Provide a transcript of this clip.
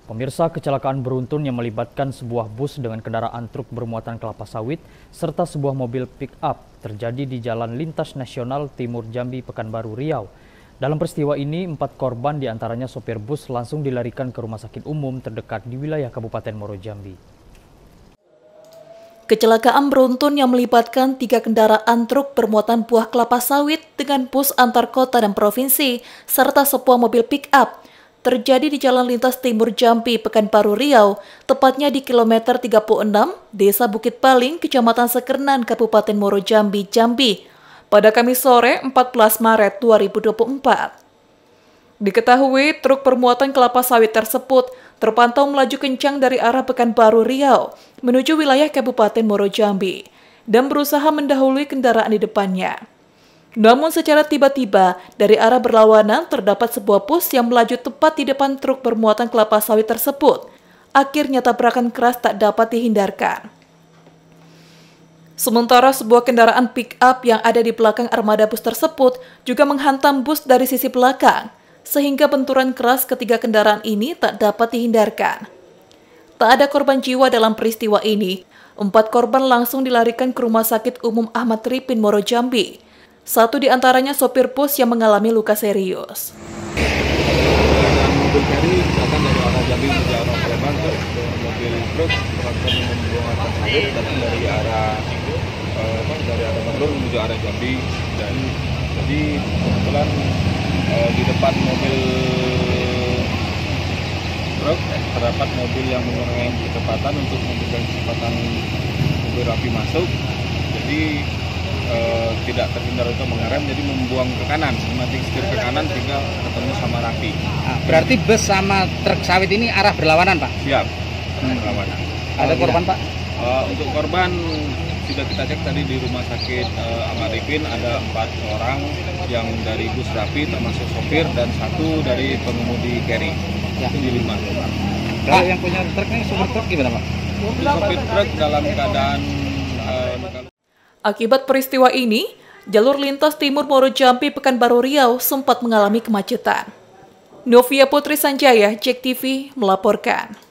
Pemirsa, kecelakaan beruntun yang melibatkan sebuah bus dengan kendaraan truk bermuatan kelapa sawit serta sebuah mobil pick-up terjadi di Jalan Lintas Nasional Timur Jambi, Pekanbaru, Riau. Dalam peristiwa ini, 4 korban diantaranya sopir bus langsung dilarikan ke rumah sakit umum terdekat di wilayah Kabupaten Muaro Jambi. Kecelakaan beruntun yang melibatkan 3 kendaraan truk bermuatan buah kelapa sawit dengan bus antar kota dan provinsi serta sebuah mobil pick-up terjadi di Jalan Lintas Timur Jambi, Pekanbaru, Riau, tepatnya di kilometer 36, Desa Bukit Baling, Kecamatan Sekernan, Kabupaten Muaro Jambi, Jambi, pada Kamis sore 14 Maret 2024. Diketahui truk bermuatan kelapa sawit tersebut terpantau melaju kencang dari arah Pekanbaru, Riau menuju wilayah Kabupaten Muaro Jambi dan berusaha mendahului kendaraan di depannya. Namun secara tiba-tiba dari arah berlawanan terdapat sebuah bus yang melaju tepat di depan truk bermuatan kelapa sawit tersebut. Akhirnya tabrakan keras tak dapat dihindarkan. Sementara sebuah kendaraan pick-up yang ada di belakang armada bus tersebut juga menghantam bus dari sisi belakang, sehingga benturan keras ketiga kendaraan ini tak dapat dihindarkan. Tak ada korban jiwa dalam peristiwa ini. 4 korban langsung dilarikan ke Rumah Sakit Umum Ahmad Ripin, Muaro Jambi. 1 di antaranya sopir bus yang mengalami luka serius. Mobil carry datang dari arah Jambi menuju arah Palembang, mobil truk traktor membuang sawit datang dari arah Bandung menuju arah Jambi, dan jadi kebetulan di depan mobil truk terdapat mobil yang mengurangi kecepatan untuk memberikan kecepatan mobil Rapi masuk, jadi tidak terhindar untuk mengerem, jadi membuang ke kanan, memancing setir ke kanan sehingga ketemu sama Rapi. Berarti bus sama truk sawit ini arah berlawanan, Pak? Siap, berlawanan. Ada korban, Pak? Untuk korban sudah kita cek tadi di Rumah Sakit Ahmad Ripin, ada 4 orang yang dari bus Rapi termasuk sopir dan 1 dari pengemudi carry. Ya. Itu di 5 orang. Kalau yang punya truk ini sopir truk gimana, Pak? Sopir truk dalam keadaan Akibat peristiwa ini, jalur lintas timur Muaro Jambi Pekanbaru Riau sempat mengalami kemacetan. Novia Putri Sanjaya, JEK TV melaporkan.